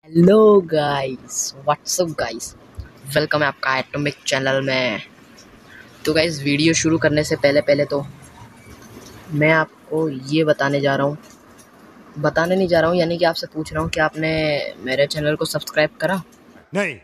Hello guys, what's up guys, welcome है आपका atomic channel में। तो गाइस, वीडियो शुरू करने से पहले पहले तो मैं आपको ये बताने नहीं जा रहा हूँ, यानी कि आपसे पूछ रहा हूँ कि आपने मेरे चैनल को सब्सक्राइब करा? नहीं।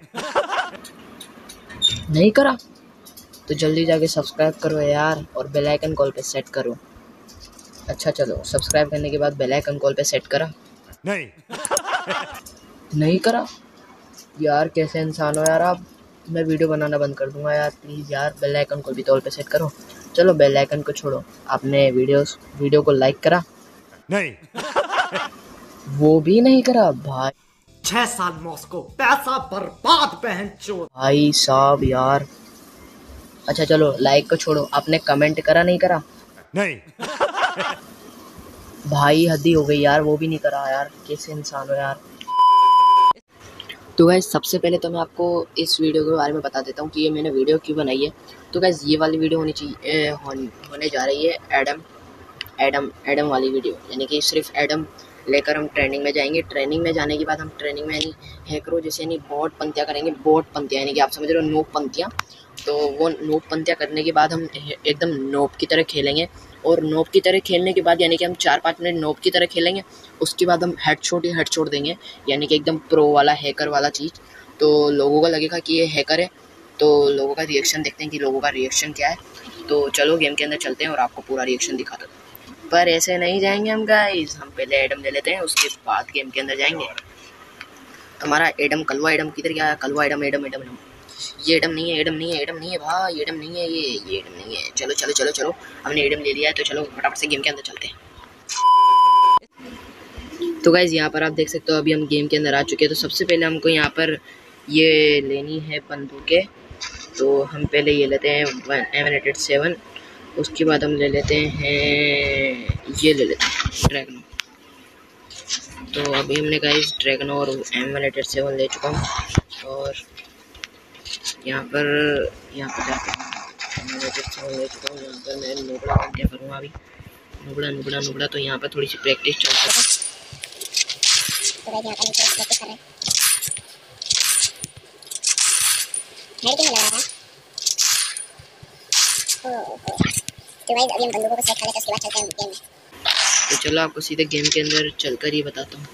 नहीं करा तो जल्दी जाके सब्सक्राइब करो यार, और बेल आइकन कॉल पे सेट करो। अच्छा चलो, सब्सक्राइब करने के बाद बेल आइकन कॉल पे सेट करा? नहीं। नहीं करा यार, कैसे इंसान हो यार आप। मैं वीडियो बनाना बंद कर दूंगा यार, प्लीज़ यार, बेल आइकन को भी तो ऑल पे सेट करो। चलो, बेल आइकन को छोड़ो, आपने वीडियो को लाइक करा? नहीं। वो भी नहीं करा भाई। 6 साल मॉस्को, पैसा बर्बाद बहनचोद। भाई साहब यार। अच्छा चलो, लाइक को छोड़ो, आपने कमेंट करा? नहीं करा नहीं। भाई, हद ही हो गई यार, वो भी नहीं करा यार, कैसे इंसान हो यार। तो गाइस, सबसे पहले तो मैं आपको इस वीडियो के बारे में बता देता हूँ कि ये मैंने वीडियो क्यों बनाई है। तो गाइस, ये वाली वीडियो होने जा रही है एडम वाली वीडियो, यानी कि सिर्फ एडम लेकर हम ट्रेनिंग में जाएंगे। ट्रेनिंग में जाने के बाद हम ट्रेनिंग में यानी हैकरों जैसे यानी बॉट पंक्तियाँ करेंगे। बॉट पंक्तियाँ यानी कि आप समझ रहे हो, नोब पंक्तियाँ। तो वो नोब पंक्तियाँ करने के बाद हम एकदम नोब की तरह खेलेंगे, और नोब की तरह खेलने के बाद यानी कि हम 4-5 मिनट नोब की तरह खेलेंगे। उसके बाद हम हेडशॉट ही हेडशॉट देंगे, यानी कि एकदम प्रो वाला हैकर वाला चीज़। तो लोगों को लगेगा कि ये हैकर है, तो लोगों का रिएक्शन देखते हैं कि लोगों का रिएक्शन क्या है। तो चलो गेम के अंदर चलते हैं और आपको पूरा रिएक्शन दिखाता हूँ। पर ऐसे नहीं जाएंगे हम गाइस, हम पहले एडम ले लेते हैं, उसके बाद गेम के अंदर जाएंगे। हमारा एडम कलवा एडम किधर गया? कलवा एडम एडम एडम एडम ये एडम नहीं है, एडम नहीं है, एडम नहीं है भाई, एडम नहीं है, ये एडम नहीं है। चलो चलो चलो चलो, हमने एडम ले लिया है, तो चलो फटाफट से गेम के अंदर चलते हैं। तो गाइस, यहाँ पर आप देख सकते हो अभी हम गेम के अंदर आ चुके हैं। तो सबसे पहले हमको यहाँ पर ये लेनी है बंदूकें। तो हम पहले ये लेते हैं M87। उसके बाद हम ले लेते हैं, ये ले लेते हैं ड्रैगनो। तो अभी हमने गाइस ड्रैगनो और M87 ले चुका हूँ, और यहाँ पर जाके M87 ले चुका हूँ। यहाँ पर मैं नुबड़ा क्या करूँगा अभी, नुबड़ा। तो यहाँ पर थोड़ी सी प्रैक्टिस चल सकता है। तो गाइस, यहाँ पर हम प्रैक्टिस कर रहे हैं। हेड क्यों लगा रहा है? तो गाइस, अभी हम बंदूकों को सेट कर लेते हैं, उसके बाद चलते हैं गेम में। तो चलो, आपको सीधे गेम के अंदर चलकर ही बताता हूँ।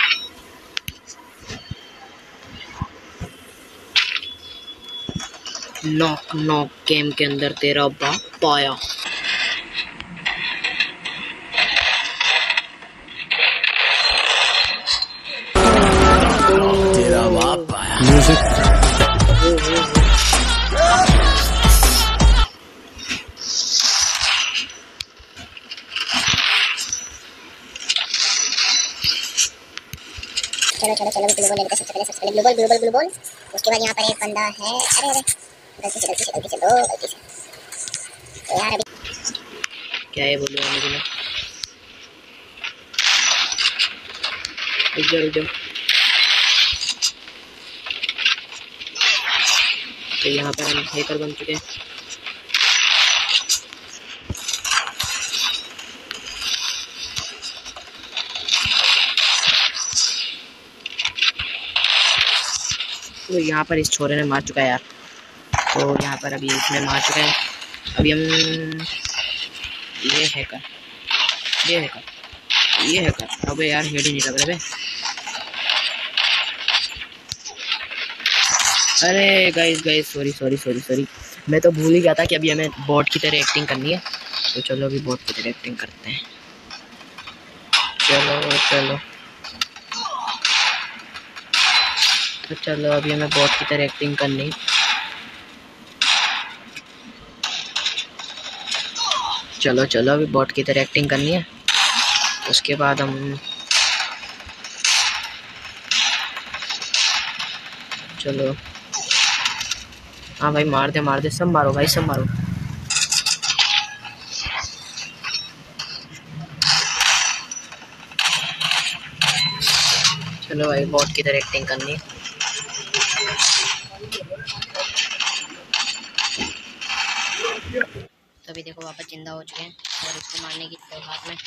नॉक नॉक गेम के अंदर तेरा बाप पाया। तेरा बाप पाया। म्यूजिक। चलो चलो चलो, ग्लू बॉल ले लेते हैं। सबसे पहले ग्लू बॉल। उसके बाद यहाँ पर एक बंदा है, अरे गलती से दो। तो यार अभी क्या है बोलो मुझे ना, रुक जाओ। तो यहाँ पर हम हैकर बन चुके हैं। तो यहाँ पर इस छोरे ने मार चुका है यार। तो यहाँ पर अभी इसने मार चुका है। अभी हम ये हैकर। अबे यार, हेड ही नहीं लग रहा है। अरे गाइस, सॉरी। मैं तो भूल ही गया था कि अभी हमें बॉट की तरह एक्टिंग करनी है। तो चलो अभी बॉट की तरह एक्टिंग करते हैं। चलो तो चलो, अभी हमें बॉट की तरह एक्टिंग करनी है। चलो अभी बॉट की तरह एक्टिंग करनी है। उसके बाद हम चलो, हाँ भाई, मार दे, सब मारो भाई, सब मारो। चलो भाई, बॉट की तरह एक्टिंग करनी है। तो अभी देखो, वापस जिंदा हो चुके हैं और इसको मारने की हाथ में।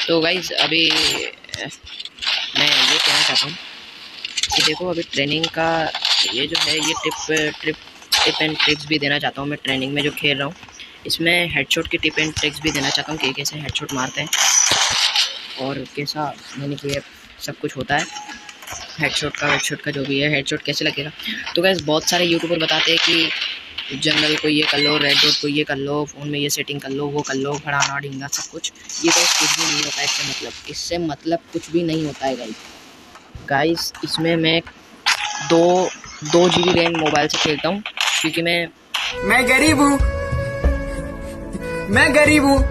तो गाइज अभी मैं ये कहना चाहता हूँ कि देखो अभी ट्रेनिंग का ये जो है ये टिप एंड ट्रिक्स भी देना चाहता हूँ मैं ट्रेनिंग में जो खेल रहा हूँ। इसमें हेडशॉट की टिप एंड ट्रिक्स भी देना चाहता हूँ कि कैसे हेडशॉट मारते हैं और कैसा मैंने कि सब कुछ होता है। हेडशॉट का जो भी है हेडशॉट कैसे लगेगा। तो गाइस बहुत सारे यूट्यूबर बताते हैं कि जनरल को ये कर लो, रेड डॉट को ये कर लो, फ़ोन में ये सेटिंग कर लो, वो कर लो, फड़ाना ढींगा सब कुछ। ये गाइस कुछ भी नहीं होता है इससे मतलब कुछ भी नहीं होता है गाइस। इसमें मैं 2 GB रैम मोबाइल से खेलता हूँ क्योंकि मैं गरीब हूँ।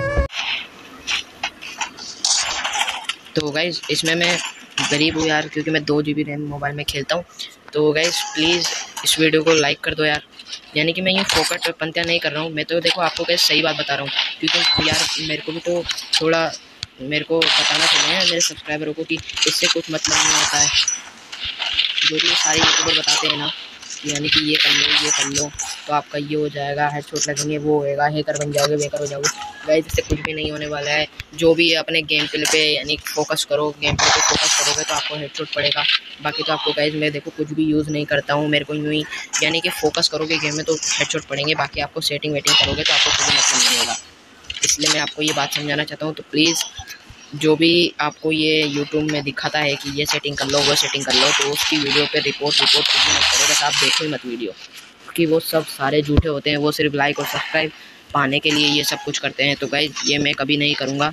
तो गाइस इसमें मैं गरीब हूँ यार क्योंकि मैं 2 GB रैम मोबाइल में खेलता हूँ। तो गाइस प्लीज़ इस वीडियो को लाइक कर दो यार। यानी कि मैं ये फोकट पंतियाँ नहीं कर रहा हूँ, मैं तो देखो आपको कैसे सही बात बता रहा हूँ क्योंकि यार मेरे को भी तो थोड़ा मेरे को बताना चाहिए मेरे सब्सक्राइबरों को कि इससे कुछ मतलब नहीं होता है। जो भी सारे यूट्यूबर बताते हैं ना यानी कि ये कर लो तो आपका ये हो जाएगा, हेडशॉट लगेंगे, वो होएगा, हैकर बन जाओगे, बेकार हो जाओगे। गाइस इससे कुछ भी नहीं होने वाला है। जो भी अपने गेम प्ले पे यानी फोकस करो, गेम प्ले पे फोकस करोगे तो आपको हेडशॉट पड़ेगा। बाकी तो आपको गाइस मैं देखो कुछ भी यूज़ नहीं करता हूँ, मेरे को यूँ ही यानी कि फोकस करोगे गेम में तो हेडशॉट पड़ेंगे। बाकी आपको सेटिंग वेटिंग करोगे तो आपको कोई मतलब नहीं होगा। इसलिए मैं आपको ये बात समझाना चाहता हूँ। तो प्लीज़ जो भी आपको ये यूट्यूब में दिखाता है कि ये सेटिंग कर लो, वो सेटिंग कर लो, तो उसकी वीडियो पे रिपोर्ट कुछ भी मत करो। बस आप देखो ही मत वीडियो, क्योंकि वो सब सारे झूठे होते हैं। वो सिर्फ लाइक और सब्सक्राइब पाने के लिए ये सब कुछ करते हैं। तो गाइस ये मैं कभी नहीं करूँगा।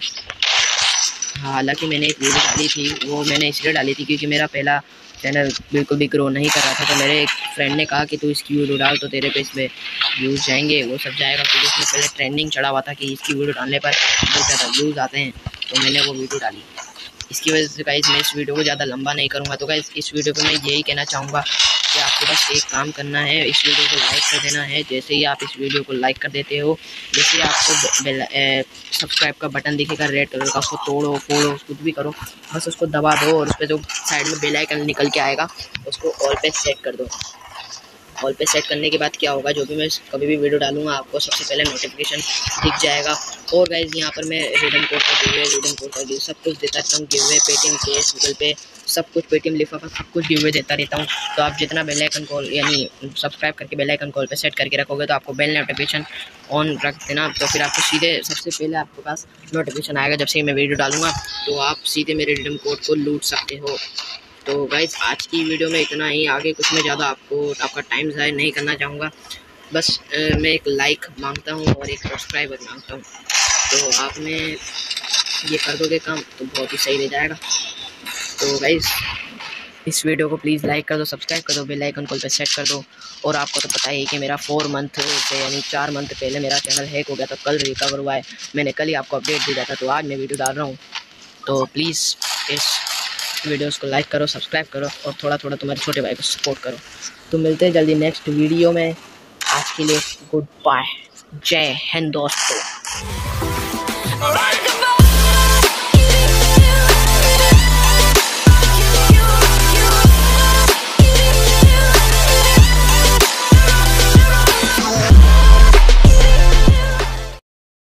हालांकि मैंने एक वीडियो डाली थी, वो मैंने इसलिए डाली थी क्योंकि मेरा पहला चैनल बिल्कुल भी ग्रो नहीं कर रहा था। तो मेरे एक फ्रेंड ने कहा कि तू इसकी वीडियो डाल तो तेरे पे इसमें व्यूज़ जाएंगे, वो सब जाएगा। क्योंकि उसमें पहले ट्रेंडिंग चढ़ा हुआ था कि इसकी वीडियो डालने पर बहुत ज़्यादा व्यूज़ आते हैं, तो मैंने वो वीडियो डाली। इसकी वजह से गाइस मैं इस वीडियो को ज़्यादा लंबा नहीं करूँगा। तो गाइस इस वीडियो पे मैं यही कहना चाहूँगा कि आपको बस एक काम करना है, इस वीडियो को लाइक कर देना है। जैसे ही आप इस वीडियो को लाइक कर देते हो, जैसे ही आपको सब्सक्राइब का बटन दिखेगा रेड कलर का, उसको तोड़ो फोड़ो कुछ भी करो, बस उसको दबा दो और उस पर जो साइड में बेल आइकन निकल के आएगा उसको ऑल पे सेट कर दो। ऑल पे सेट करने के बाद क्या होगा, जो भी मैं कभी भी वीडियो डालूंगा आपको सबसे पहले नोटिफिकेशन दिख जाएगा। और गाइज यहाँ पर मैं रिडम कोड का गिव सब कुछ देता रहता हूँ। Giveaway Paytm, cash, Google Pay सब कुछ, पेटीएम, लिफाफा सब कुछ गिव वे देता रहता हूँ। तो आप जितना बेल आइकन कॉल यानी सब्सक्राइब करके बेल आइकन कॉल पे सेट करके रखोगे तो आपको बेल नोटिफिकेशन ऑन रख देना। तो फिर आपको सीधे सबसे पहले आपके पास नोटिफिकेशन आएगा जब से मैं वीडियो डालूंगा, तो आप सीधे मेरे रिडम कोड को लूट सकते हो। तो गाइज आज की वीडियो में इतना ही, आगे कुछ मैं ज़्यादा आपका टाइम ज़ाया नहीं करना चाहूँगा। बस मैं एक लाइक मांगता हूँ और एक सब्सक्राइबर मांगता हूँ। तो आपने ये कर दोगे काम तो बहुत ही सही रह जाएगा। तो गाइज इस वीडियो को प्लीज़ लाइक कर दो, सब्सक्राइब कर दो, बेल आइकन कॉल पे सेट कर दो। और आपको तो पता ही कि मेरा 4 मंथ से यानी 4 मंथ पहले मेरा चैनल हैक हो गया था, कल रिकवर हुआ है। मैंने कल ही आपको अपडेट दिया था, तो आज मैं वीडियो डाल रहा हूँ। तो प्लीज़ इस वीडियोस को लाइक करो, सब्सक्राइब करो और थोड़ा थोड़ा तुम्हारे छोटे भाई को सपोर्ट करो। तो मिलते हैं जल्दी नेक्स्ट वीडियो में। आज के लिए गुड बाय, जय हिंद दोस्तों।